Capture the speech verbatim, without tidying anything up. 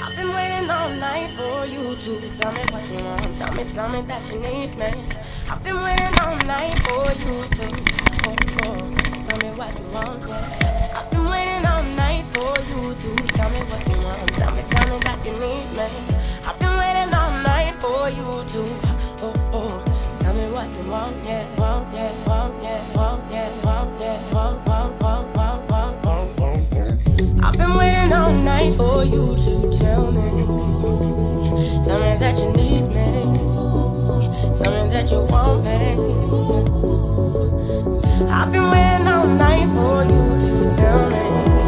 I've been waiting all night for you to tell me what you want. Tell me, tell me that you need me. I've been waiting all night for you to oh, oh, tell me what you want, yeah. I've been waiting all night for you to tell me what you want. Tell me, tell me that you need me. I've been waiting all night for you to oh, oh, tell me what you want, yeah, want, yeah, want, yeah, want, yeah, want, yeah, want, want, want, want, want, want, want. I've been waiting all night for you to tell me, tell me that you need me, tell me that you want me. I've been waiting all night for you to tell me.